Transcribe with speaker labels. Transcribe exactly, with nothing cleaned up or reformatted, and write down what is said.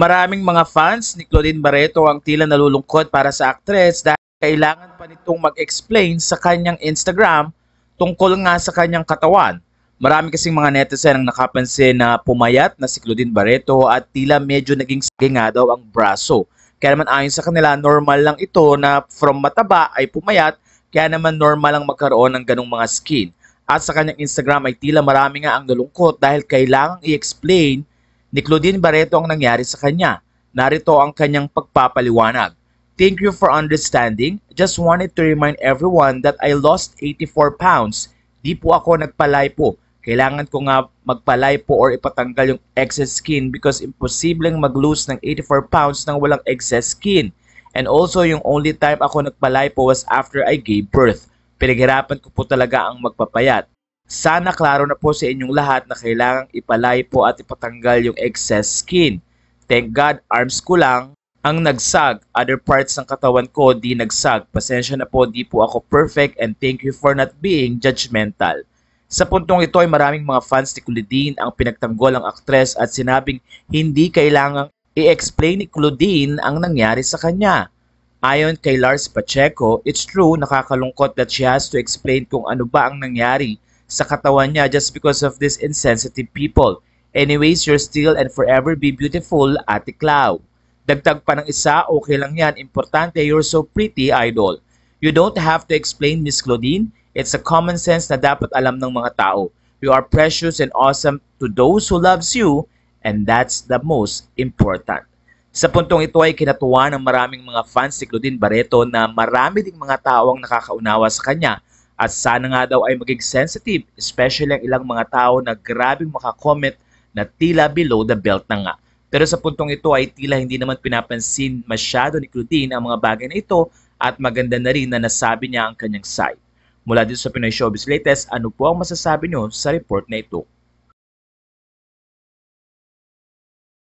Speaker 1: Maraming mga fans ni Claudine Barreto ang tila nalulungkot para sa aktres dahil kailangan pa nitong mag-explain sa kanyang Instagram tungkol nga sa kanyang katawan. Marami kasing mga netizen ang nakapansin na pumayat na si Claudine Barreto at tila medyo naging sige nga daw ang braso. Kaya naman ayon sa kanila, normal lang ito na from mataba ay pumayat, kaya naman normal lang magkaroon ng ganong mga skin. At sa kanyang Instagram ay tila marami nga ang nalungkot dahil kailangang i-explain ni Claudine Barreto ang nangyari sa kanya. Narito ang kanyang pagpapaliwanag. Thank you for understanding. Just wanted to remind everyone that I lost eighty-four pounds. Di po ako nagpalipo. Kailangan ko nga magpalipo or ipatanggal yung excess skin because imposibleng mag-lose ng eighty-four pounds nang walang excess skin. And also yung only time ako nagpalipo was after I gave birth. Pinaghirapan ko po talaga ang magpapayat. Sana klaro na po sa inyong lahat na kailangang ipalipo at ipatanggal yung excess skin. Thank God, arms ko lang ang nagsag. Other parts ng katawan ko di nagsag. Pasensya na po, di po ako perfect and thank you for not being judgmental. Sa puntong ito ay maraming mga fans ni Claudine ang pinagtanggol ang aktres at sinabing hindi kailangang i-explain ni Claudine ang nangyari sa kanya. Ayon kay Lars Pacheco, it's true, nakakalungkot that she has to explain kung ano ba ang nangyari sa katawan niya just because of these insensitive people. Anyways, you're still and forever be beautiful, Ate Clau. Dagdag pa ng isa, okay lang yan. Importante, you're so pretty, idol. You don't have to explain, Miss Claudine. It's a common sense na dapat alam ng mga tao. You are precious and awesome to those who loves you, and that's the most important. Sa puntong ito ay kinatuwa ng maraming mga fans ni Claudine Barreto na marami ding mga tao ang nakakaunawa sa kanya. At sana nga daw ay maging sensitive, especially ang ilang mga tao na grabing makakomment na tila below the belt na nga. Pero sa puntong ito ay tila hindi naman pinapansin masyado ni Claudine ang mga bagay na ito at maganda na rin na nasabi niya ang kanyang side. Mula dito sa Pinoy Showbiz Latest, ano po ang masasabi nyo sa report na ito?